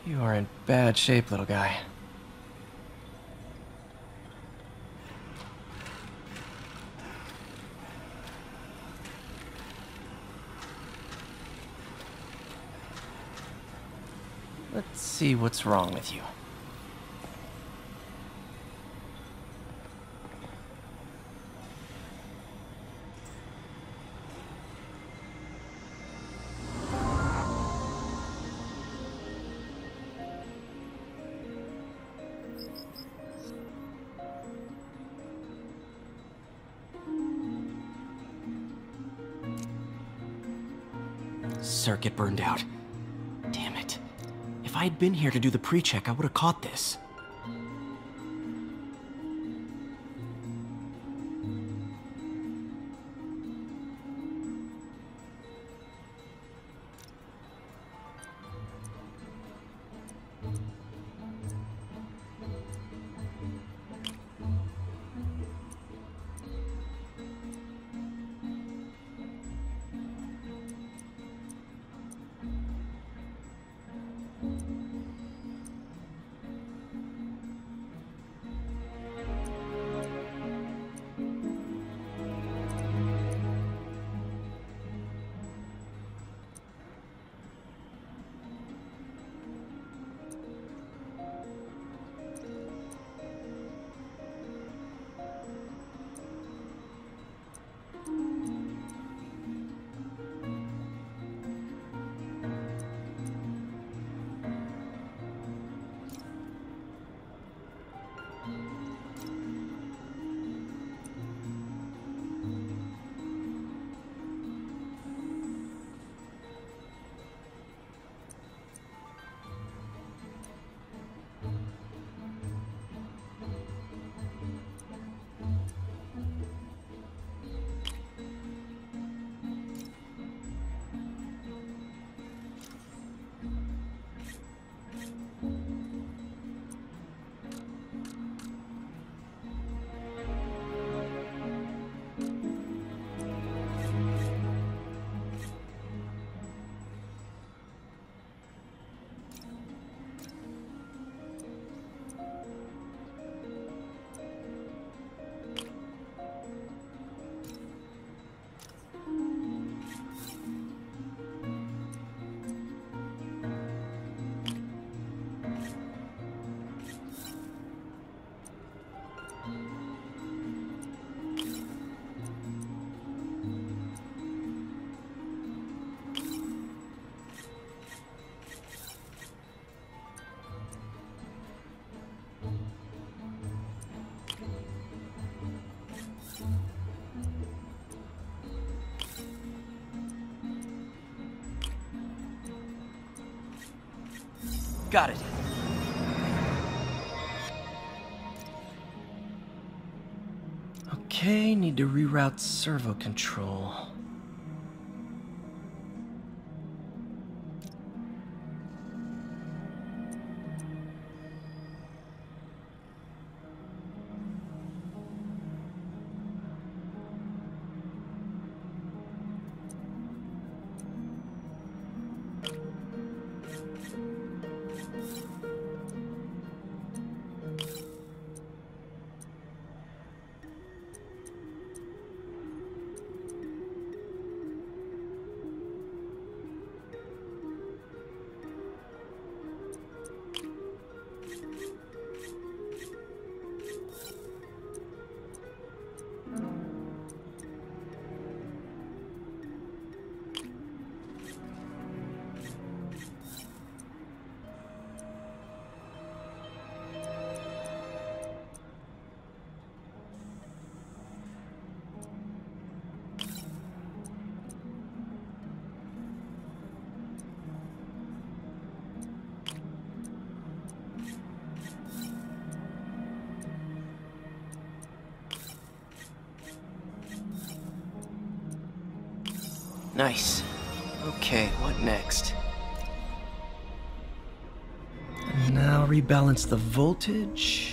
You are in bad shape, little guy. Let's see what's wrong with you. Circuit burned out. Damn it. If I had been here to do the pre-check, I would have caught this. Got it. Okay, need to reroute servo control. Nice. Okay, what next? And now rebalance the voltage.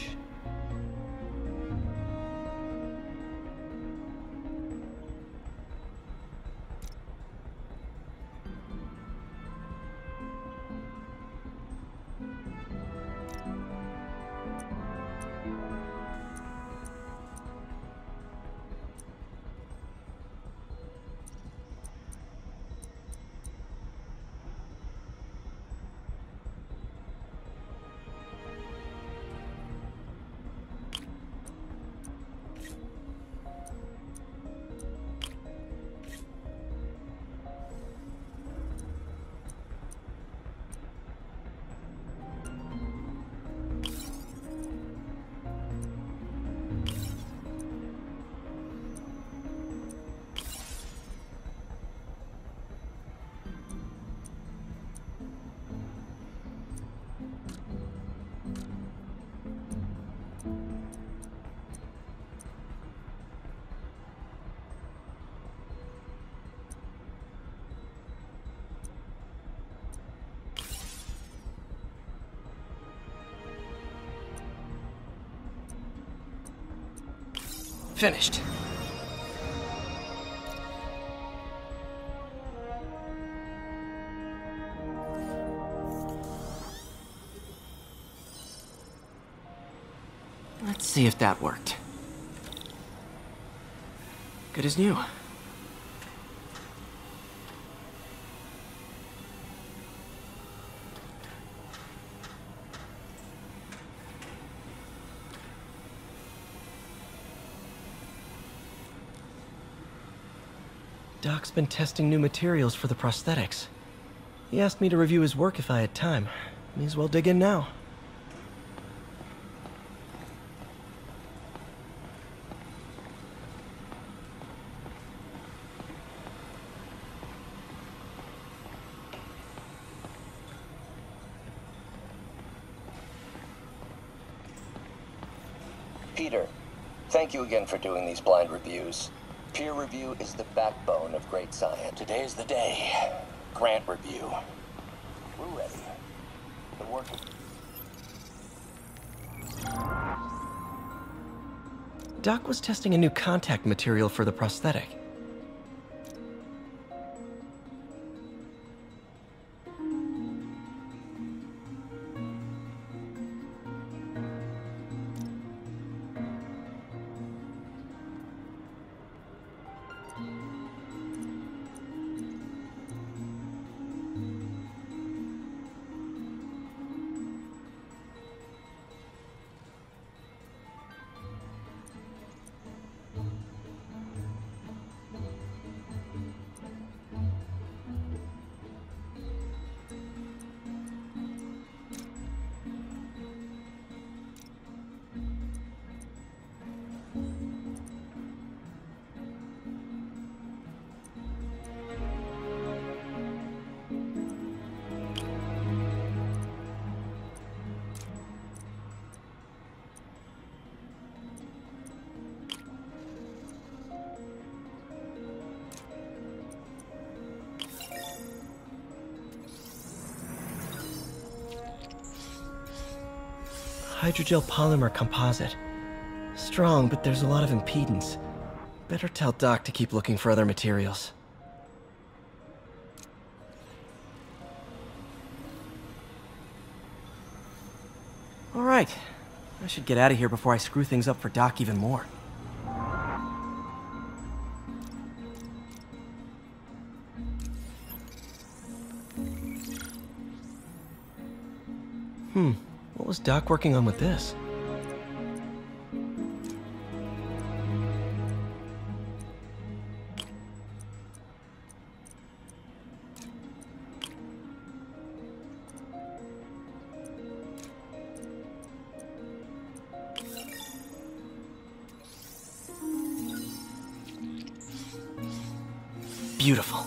Finished. Let's see if that worked. Good as new. Doc's been testing new materials for the prosthetics. He asked me to review his work if I had time. May as well dig in now. Peter, thank you again for doing these blind reviews. Peer review is the backbone of great science. Today is the day. Grant review. We're ready. The work Doc was testing a new contact material for the prosthetic. Hydrogel polymer composite. Strong, but there's a lot of impedance. Better tell Doc to keep looking for other materials. All right. I should get out of here before I screw things up for Doc even more. What was Doc working on with this? Beautiful.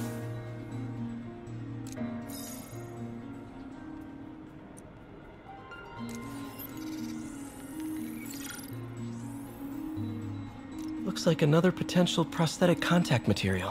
Looks like another potential prosthetic contact material.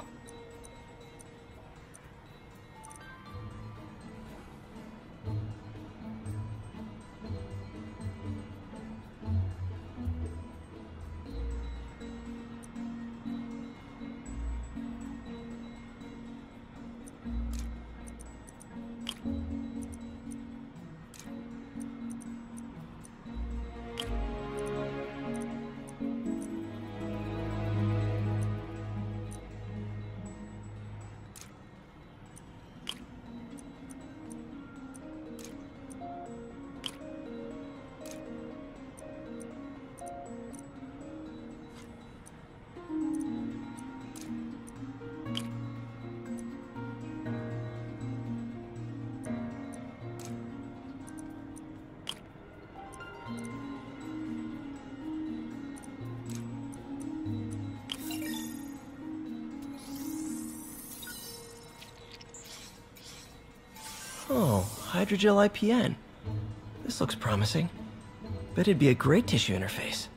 Oh, hydrogel IPN. This looks promising. Bet it'd be a great tissue interface.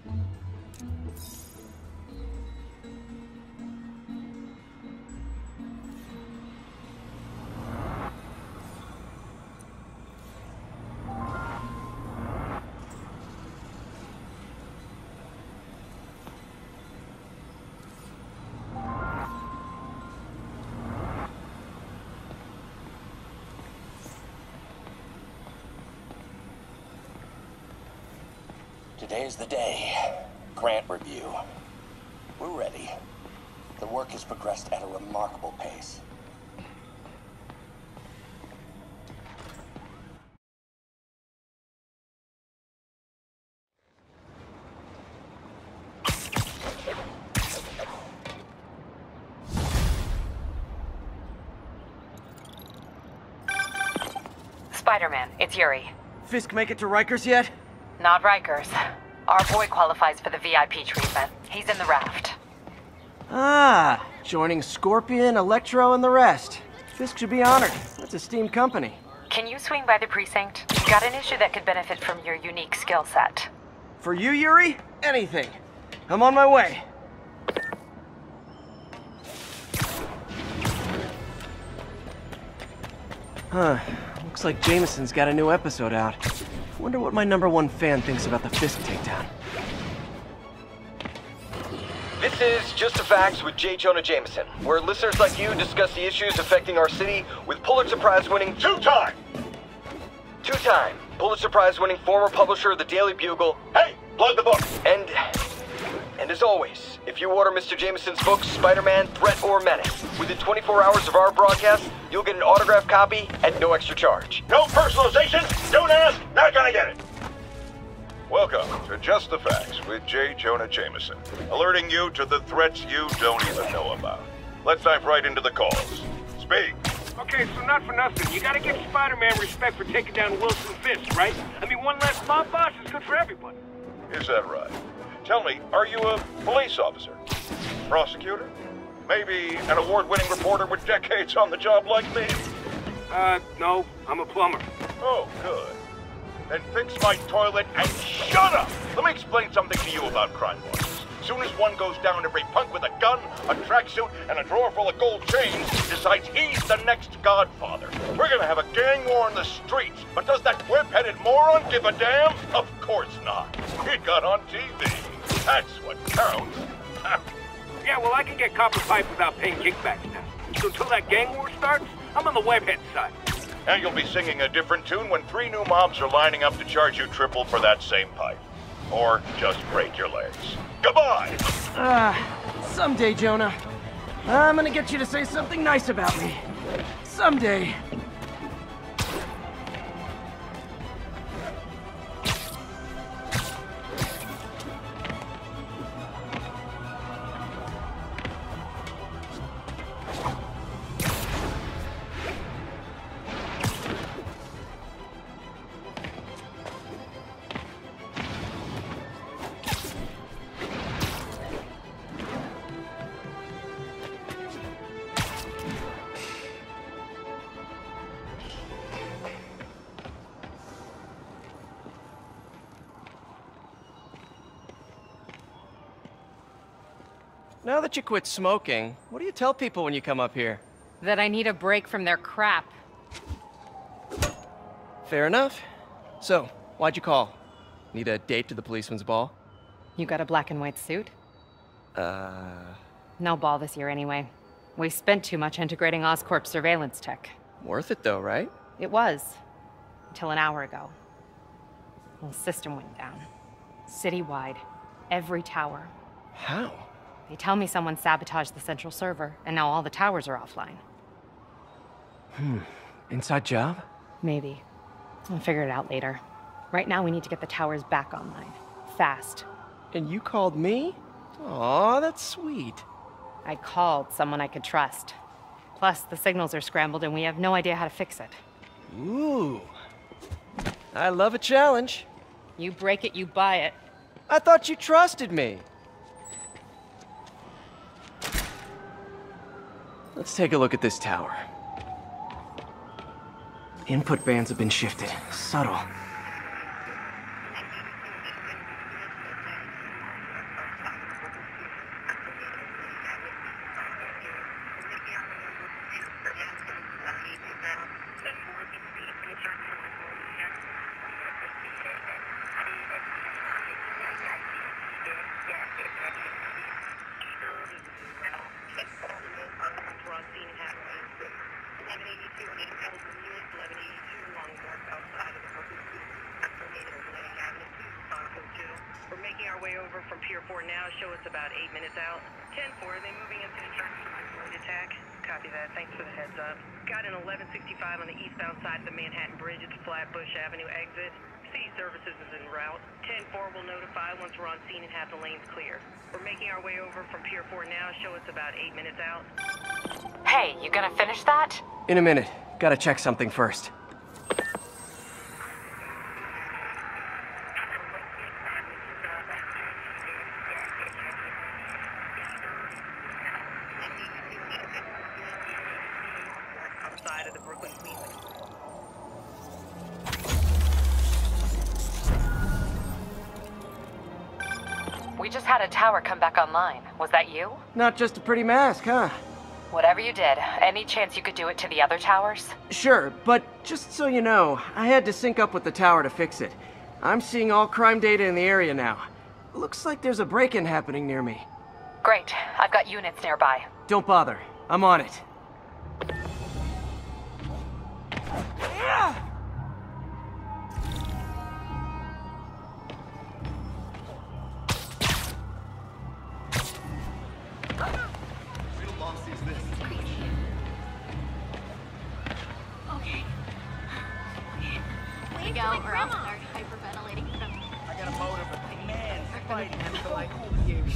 Today is the day. Grant review. We're ready. The work has progressed at a remarkable pace. Spider-Man, it's Yuri. Fisk make it to Rikers yet? Not Rikers. Our boy qualifies for the VIP treatment. He's in the raft. Ah, joining Scorpion, Electro, and the rest. Fisk should be honored. That's a steamed company. Can you swing by the precinct? Got an issue that could benefit from your unique skill set. For you, Yuri? Anything. I'm on my way. Huh. Looks like Jameson's got a new episode out. Wonder what my #1 fan thinks about the Fisk takedown. This is Just the Facts with J. Jonah Jameson, where listeners like you discuss the issues affecting our city with Pulitzer Prize-winning two-time Pulitzer Prize-winning former publisher of the Daily Bugle. Hey, plug the book. And as always, if you order Mr. Jameson's books, Spider-Man, Threat, or Menace, within 24 hours of our broadcast, you'll get an autographed copy at no extra charge. No personalization, don't ask, not gonna get it. Welcome to Just the Facts with J. Jonah Jameson, alerting you to the threats you don't even know about. Let's dive right into the calls. Speak. Okay, so not for nothing, you gotta give Spider-Man respect for taking down Wilson Fisk, right? I mean, one less mob boss is good for everybody. Is that right? Tell me, are you a police officer? Prosecutor? Maybe an award-winning reporter with decades on the job like me? No, I'm a plumber. Oh, good. Then fix my toilet and shut up! Let me explain something to you about crime bosses. Soon as one goes down, every punk with a gun, a tracksuit, and a drawer full of gold chains decides he's the next godfather. We're gonna have a gang war in the streets, but does that whip-headed moron give a damn? Of course not. He got on TV. That's what counts. Yeah, well, I can get copper pipe without paying kickbacks now. So until that gang war starts, I'm on the webhead side. And you'll be singing a different tune when 3 new mobs are lining up to charge you triple for that same pipe. Or just break your legs. Goodbye! Someday, Jonah. I'm gonna get you to say something nice about me. Someday. Now that you quit smoking, what do you tell people when you come up here? That I need a break from their crap. Fair enough. So, why'd you call? Need a date to the policeman's ball? You got a black and white suit? No ball this year anyway. We spent too much integrating Oscorp's surveillance tech. Worth it though, right? It was. Until an hour ago. The system went down. Citywide. Every tower. How? They tell me someone sabotaged the central server, and now all the towers are offline. Inside job? Maybe. I'll figure it out later. Right now, we need to get the towers back online. Fast. And you called me? Aw, that's sweet. I called someone I could trust. Plus, the signals are scrambled and we have no idea how to fix it. Ooh. I love a challenge. You break it, you buy it. I thought you trusted me. Let's take a look at this tower. Input bands have been shifted. Subtle. our way over from Pier 4 now. Show us about 8 minutes out. 10-4, are they moving into the road attack? Copy that. Thanks for the heads up. Got an 1165 on the eastbound side of the Manhattan Bridge at the Flatbush Avenue exit. City Services is en route. 10-4 will notify once we're on scene and have the lanes clear. We're making our way over from Pier 4 now. Show us about 8 minutes out. Hey, you gonna finish that? In a minute. Gotta check something first. Outside of the Brooklyn Queens. We just had a tower come back online. Was that you? Not just a pretty mask, huh? Whatever you did, any chance you could do it to the other towers? Sure, but just so you know, I had to sync up with the tower to fix it. I'm seeing all crime data in the area now. Looks like there's a break-in happening near me. Great. I've got units nearby. Don't bother. I'm on it. We go, or I'll start hyperventilating from... I got a motive, but man, fighting after like years.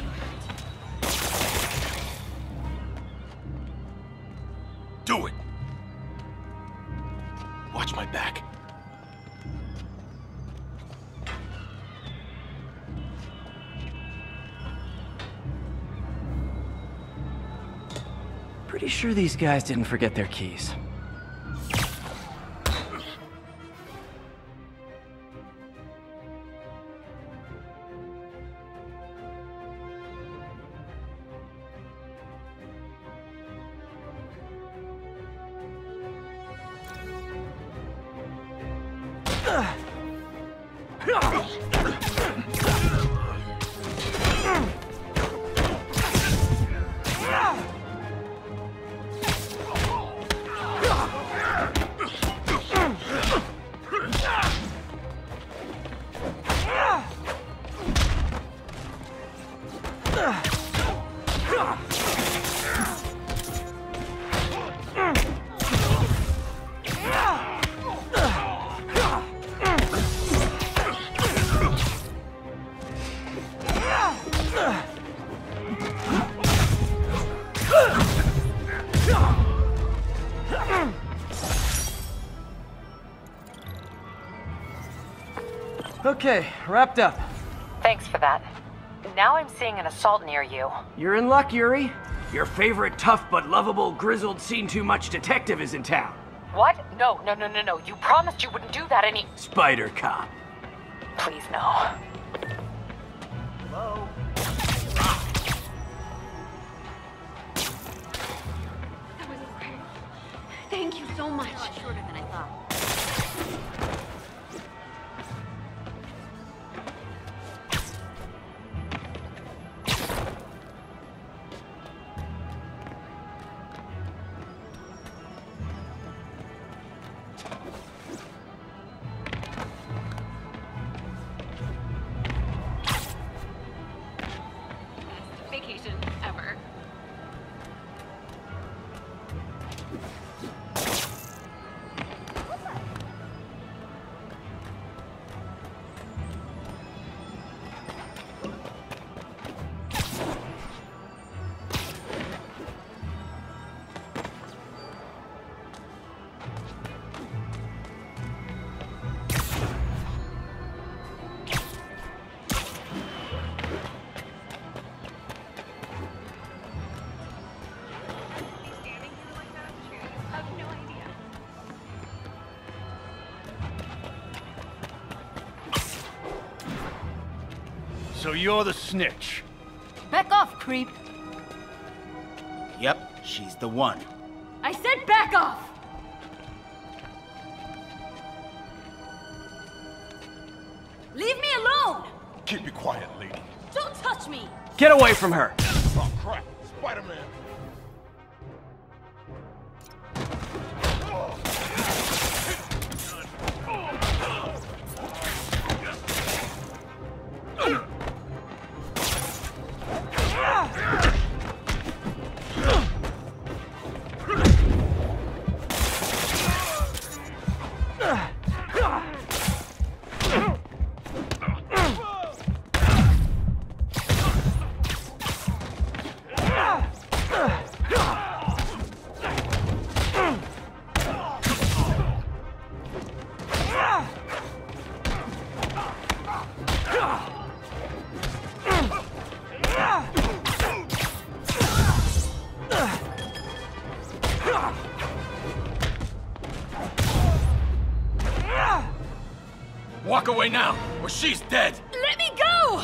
Do it! Watch my back. Pretty sure these guys didn't forget their keys. Okay, wrapped up. Thanks for that. Now I'm seeing an assault near you. You're in luck, Yuri. Your favorite tough but lovable, grizzled, seen-too-much detective is in town. What? No. You promised you wouldn't do that any... Spider Cop. Please, no. Hello? That was great. Thank you so much. A lot shorter than I thought. Vacation ever. So you're the snitch? Back off, creep. Yep, she's the one. I said back off! Leave me alone! Keep it quiet, lady. Don't touch me! Get away from her! Oh, crap. Spider-Man. Walk away now, or she's dead! Let me go!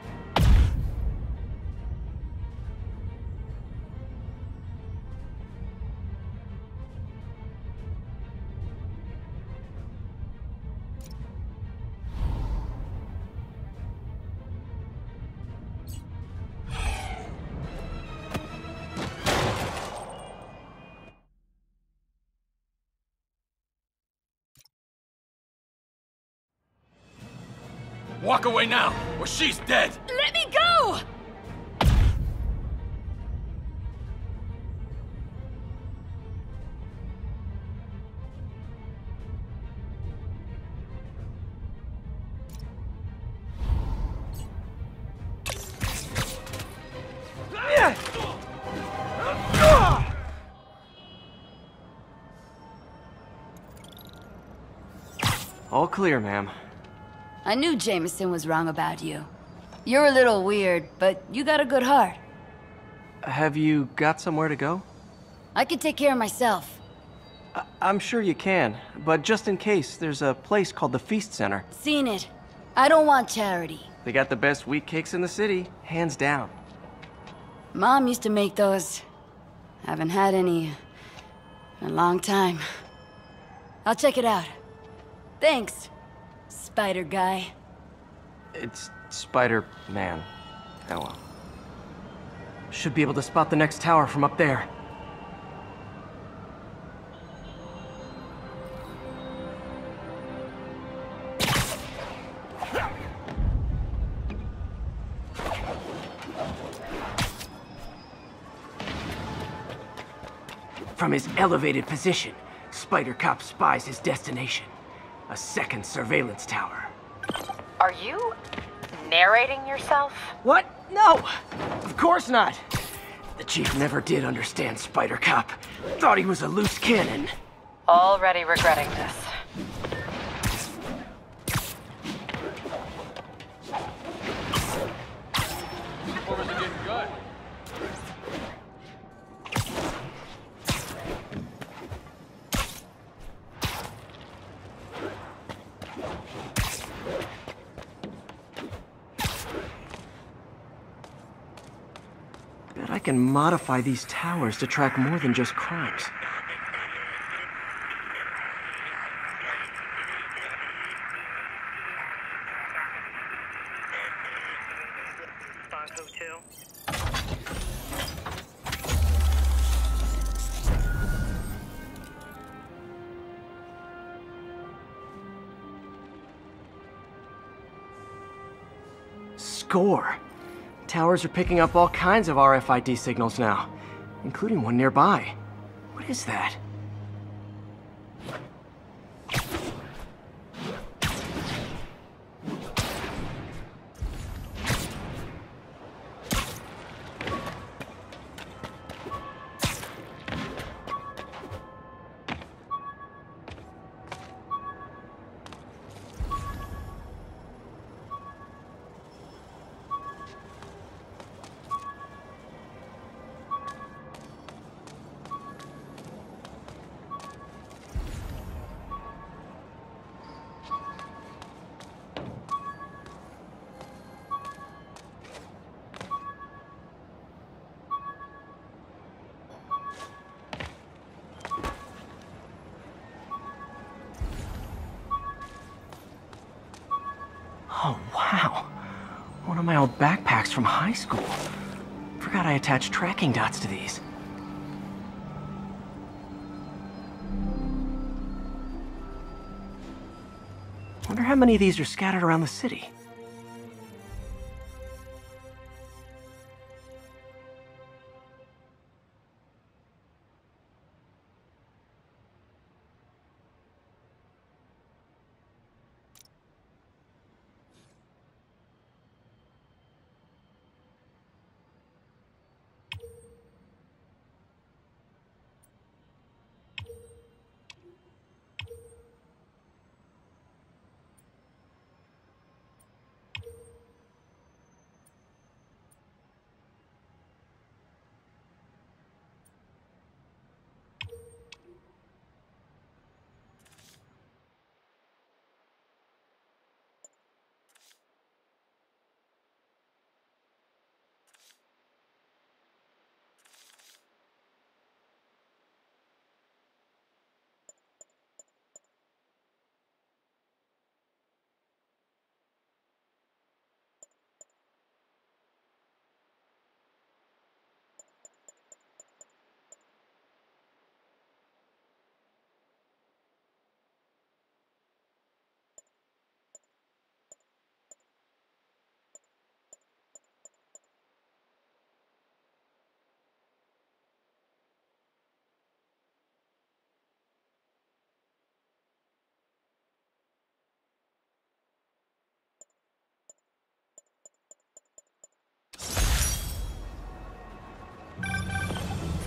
Walk away now, or she's dead! Let me go! All clear, ma'am. I knew Jameson was wrong about you. You're a little weird, but you got a good heart. Have you got somewhere to go? I can take care of myself. I'm sure you can, but just in case, there's a place called the Feast Center. Seen it. I don't want charity. They got the best wheat cakes in the city, hands down. Mom used to make those. Haven't had any in a long time. I'll check it out. Thanks, Spider Guy. It's Spider-Man. Oh well. Should be able to spot the next tower from up there. From his elevated position, Spider Cop spies his destination. A second surveillance tower. Are you narrating yourself? What? No! Of course not! The Chief never did understand Spider Cop. Thought he was a loose cannon. Already regretting this. Bet I can modify these towers to track more than just crimes. Bonko 2. Score! Towers are picking up all kinds of RFID signals now, including one nearby. What is that? Oh, wow. One of my old backpacks from high school. Forgot I attached tracking dots to these. Wonder how many of these are scattered around the city.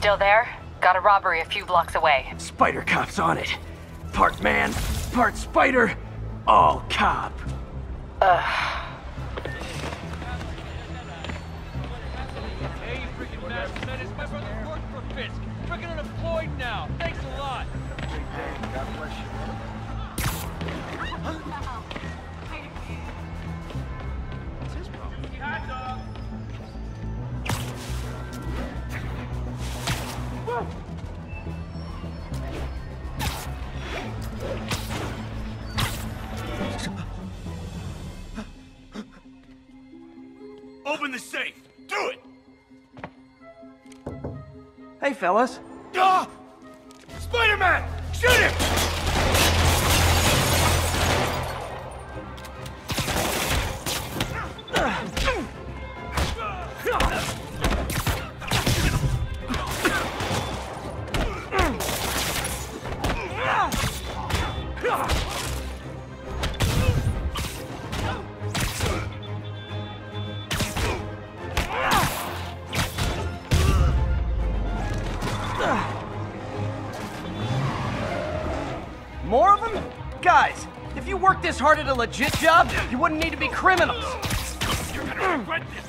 still there? Got a robbery a few blocks away. Spider Cop's on it. Part man, part spider, all cop. Hey, you freaking masked menace. My brother worked for Fisk. Freaking unemployed now. Thanks a lot. God bless you. What's his problem? Hot dog. Open the safe! Do it! Hey, fellas. Ah! Spider-Man! Shoot him! More of them? Guys, if you worked this hard at a legit job, you wouldn't need to be criminals. You're gonna regret this,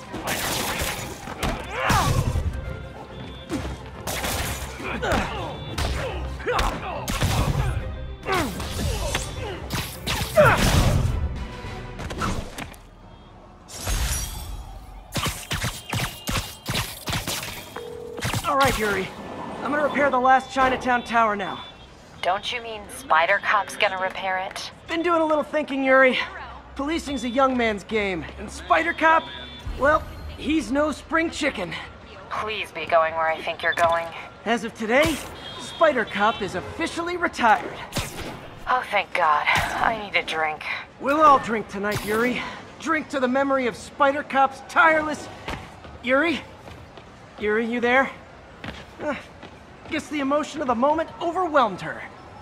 All right, Yuri. I'm gonna repair the last Chinatown tower now. Don't you mean Spider Cop's gonna repair it? Been doing a little thinking, Yuri. Policing's a young man's game, and Spider Cop, well, he's no spring chicken. Please be going where I think you're going. As of today, Spider Cop is officially retired. Oh, thank God. I need a drink. We'll all drink tonight, Yuri. Drink to the memory of Spider Cop's tireless... Yuri? Yuri, you there? Guess the emotion of the moment overwhelmed her.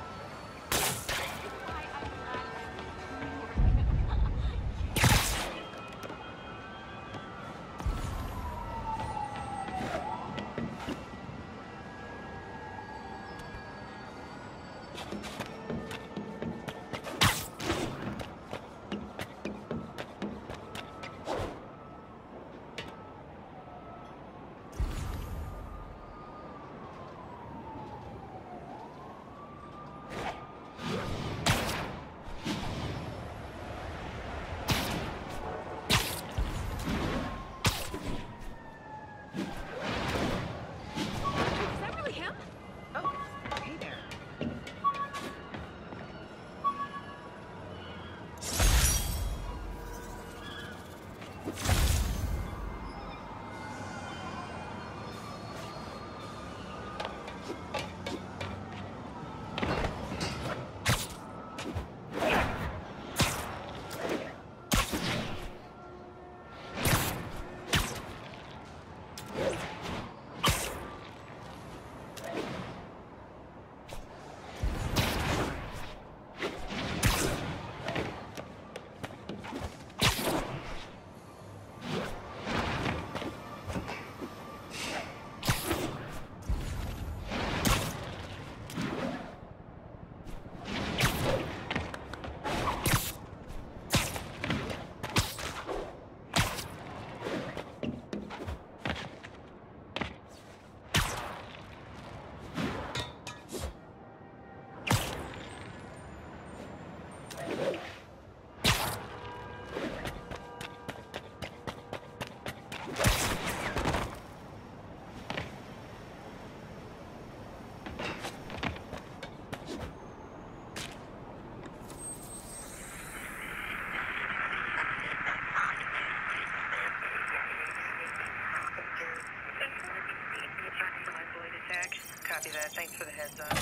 Copy that. Thanks for the heads up.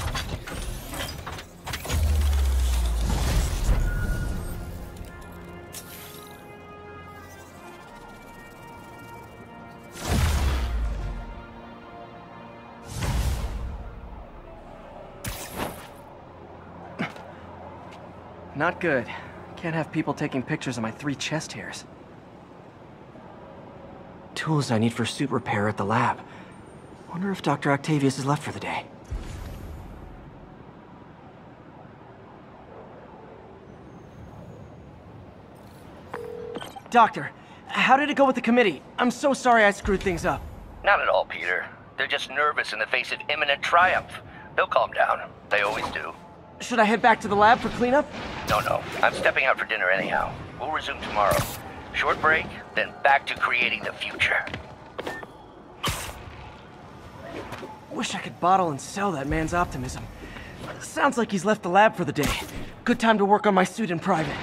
Not good. Can't have people taking pictures of my 3 chest hairs. Tools I need for suit repair at the lab. Wonder if Dr. Octavius is left for the day. Doctor, how did it go with the committee? I'm so sorry I screwed things up. Not at all, Peter. They're just nervous in the face of imminent triumph. They'll calm down. They always do. Should I head back to the lab for cleanup? No. I'm stepping out for dinner anyhow. We'll resume tomorrow. Short break, then back to creating the future. Wish I could bottle and sell that man's optimism. Sounds like he's left the lab for the day. Good time to work on my suit in private.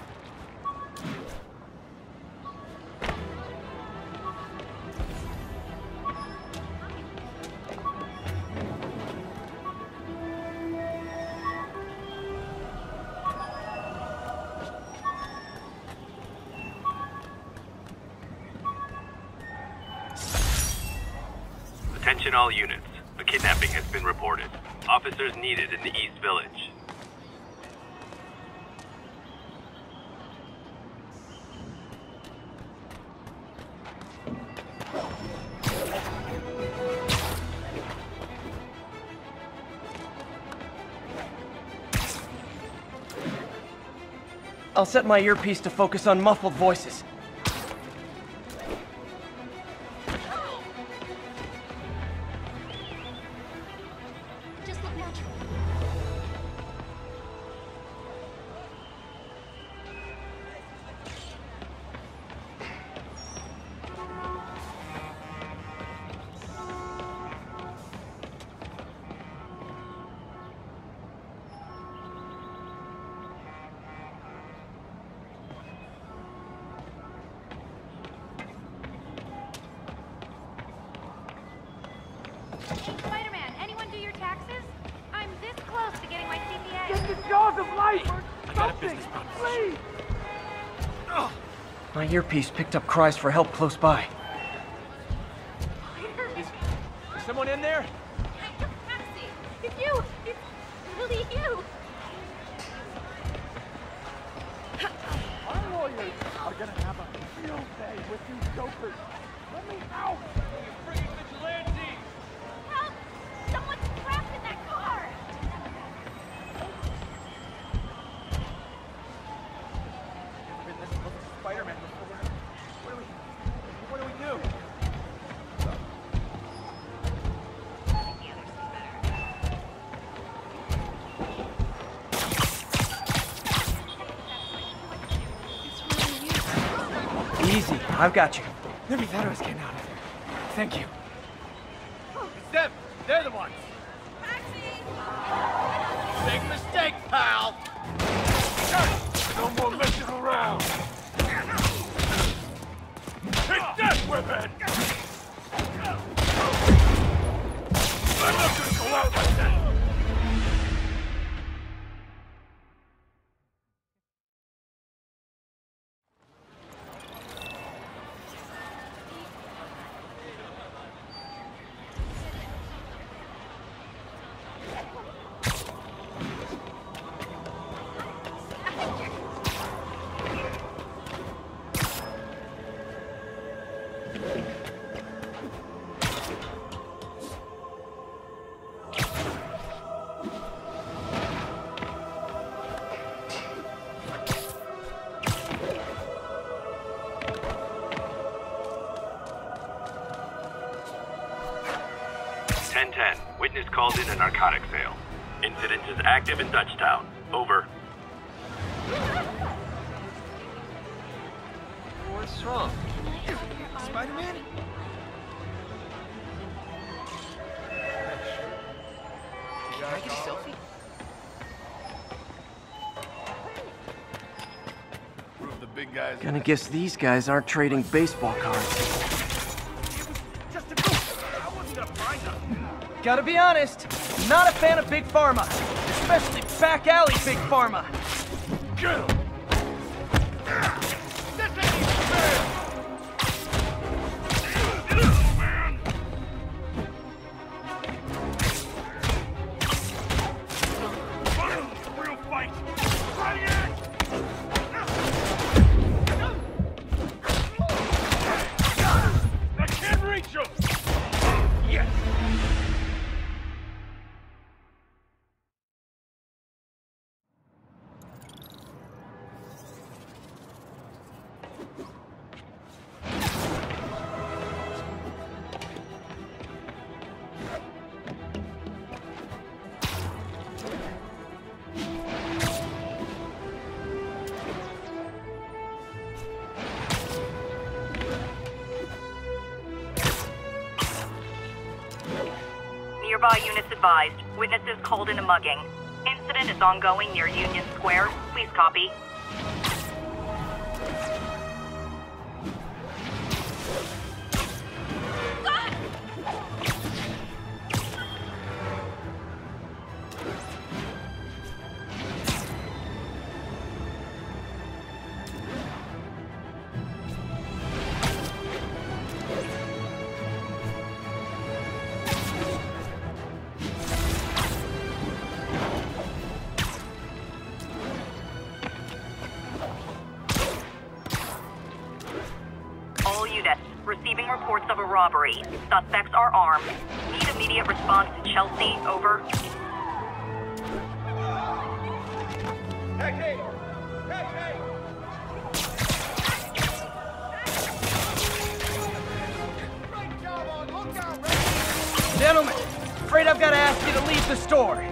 Attention all units. A kidnapping has been reported. Officers needed in the East Village. I'll set my earpiece to focus on muffled voices. Just look natural. Spider-Man, anyone do your taxes? I'm this close to getting my CPA. Get the jaws of life! I got a business proposition. My earpiece picked up cries for help close by. Is someone in there? Your taxi! It's you! It's really you! Our lawyers are gonna have a field day with these jokers. Let me out! You freaking vigilante! Help! Someone's trapped in that car! Been this close to Spider-Man before. What do we do? Easy, I've got you. Never thought I was getting out of there. Thank you. It's them! They're the ones! Big mistake, pal! No more messing around! Take that, weapon! I'm not gonna go out like that! Witness called in a narcotics sale. Incident is active in Dutchtown. Over. What's wrong? Spider-Man? Can I get a selfie? Prove the big guys. Gonna guess these guys aren't trading baseball cards. Gotta be honest, not a fan of Big Pharma. Especially back alley Big Pharma. Get him! This ain't even fair! Man! Real fight! I can't reach him! Yes! Nearby units advised. Witnesses called in a mugging. Incident is ongoing near Union Square. Please copy. Receiving reports of a robbery. Suspects are armed. Need immediate response to Chelsea. Over. Hey! Gentlemen, afraid I've got to ask you to leave the store.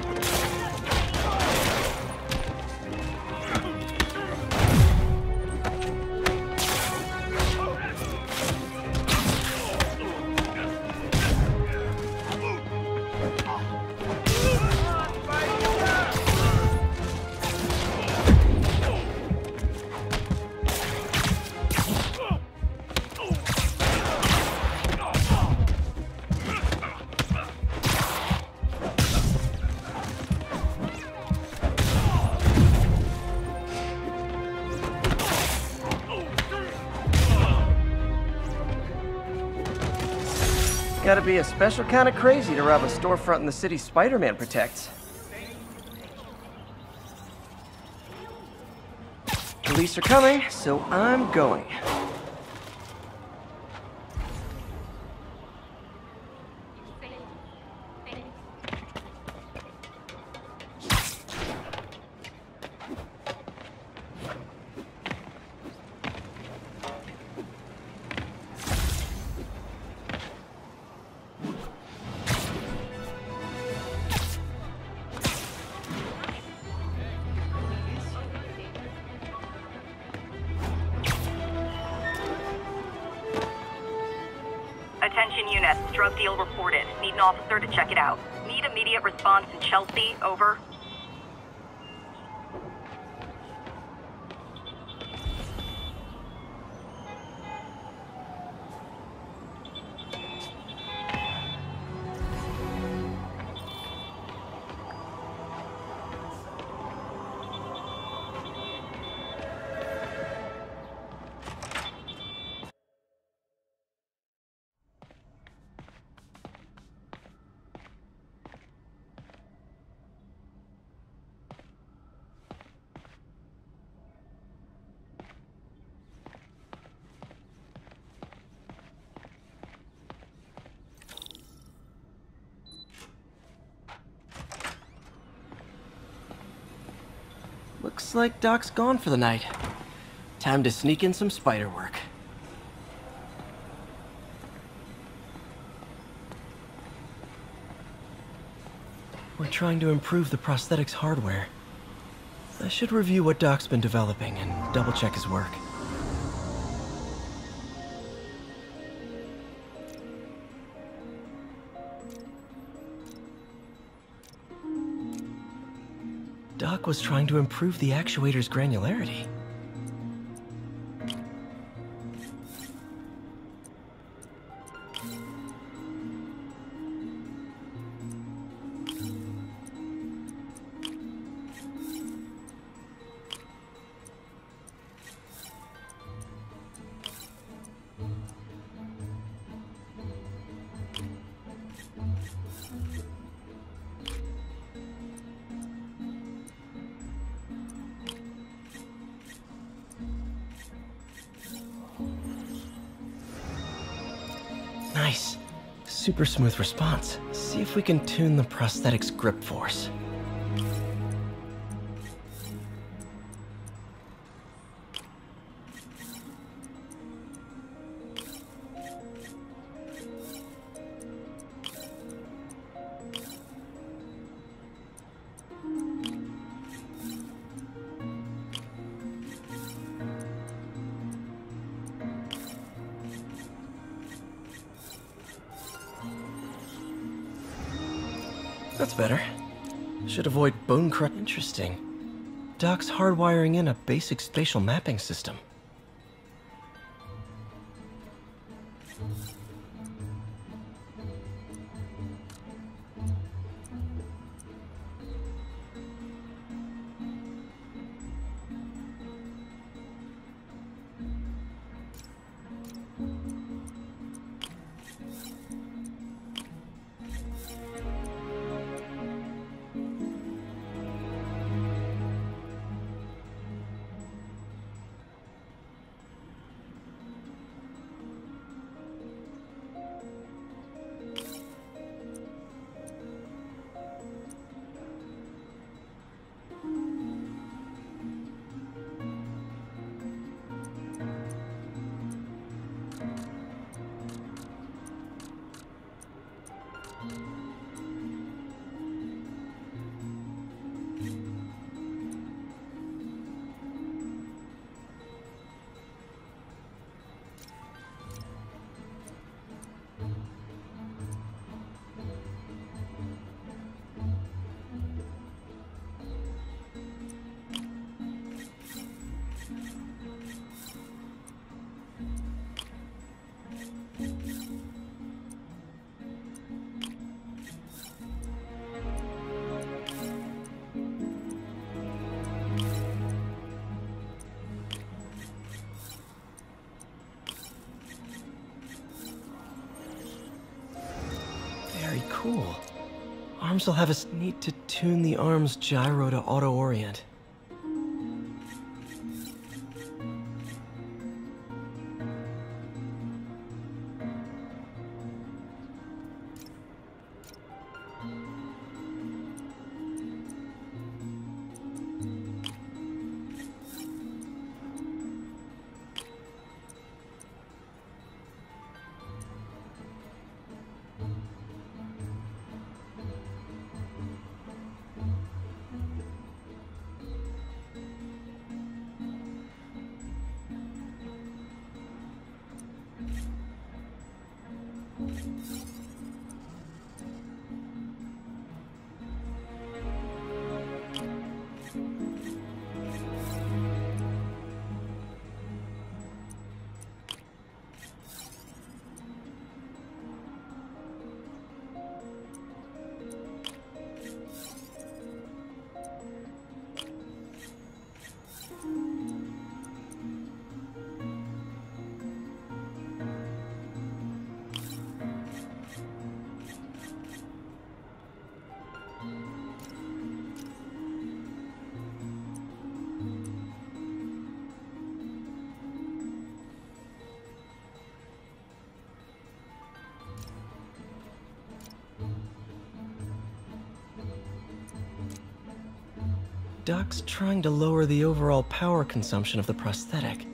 Gotta be a special kind of crazy to rob a storefront in the city Spider-Man protects. Police are coming, so I'm going. Attention units, drug deal reported. Need an officer to check it out. Need immediate response in Chelsea. Over. Looks like Doc's gone for the night. Time to sneak in some spider work. We're trying to improve the prosthetics hardware. I should review what Doc's been developing and double-check his work. Doc was trying to improve the actuator's granularity. Nice. Super smooth response. See if we can tune the prosthetic's grip force. That's better. Should avoid bone crush. Interesting. Doc's hardwiring in a basic spatial mapping system. Cool. Arms will have us need to tune the arm's gyro to auto-orient. Doc's trying to lower the overall power consumption of the prosthetic.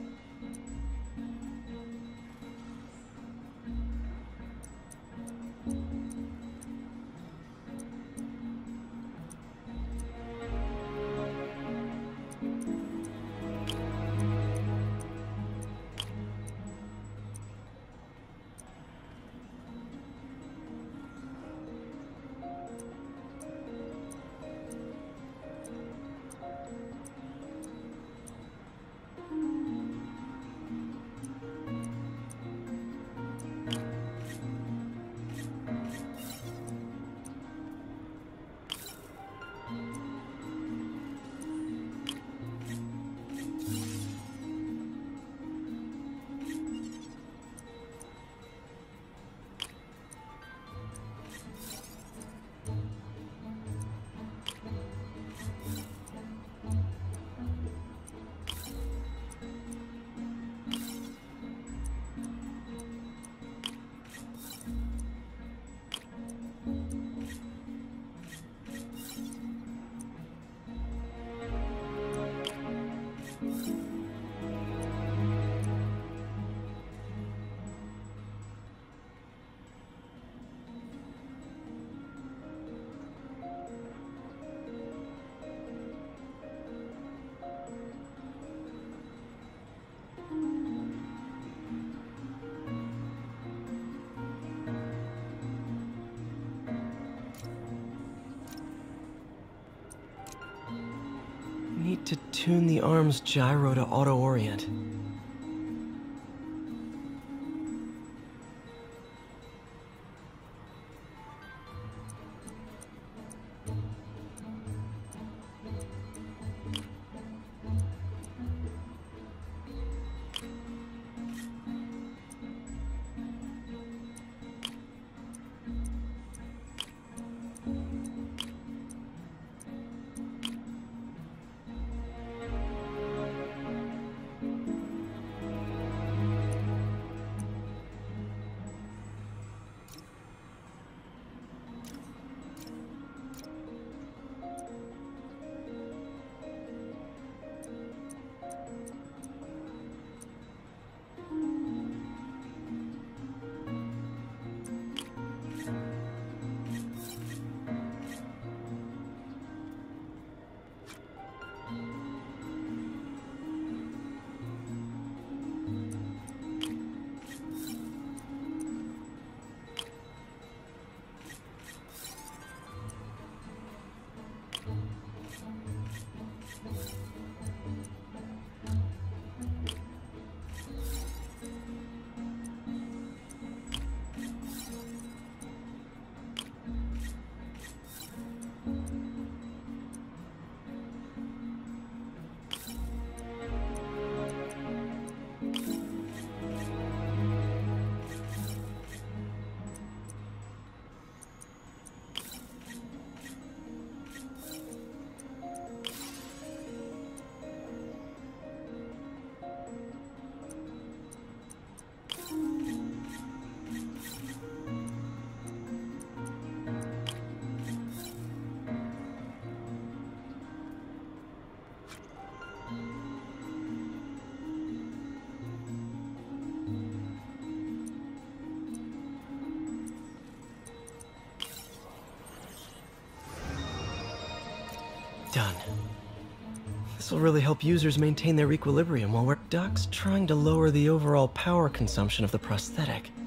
tune the arm's gyro to auto-orient. Done. This will really help users maintain their equilibrium while Doc's trying to lower the overall power consumption of the prosthetic.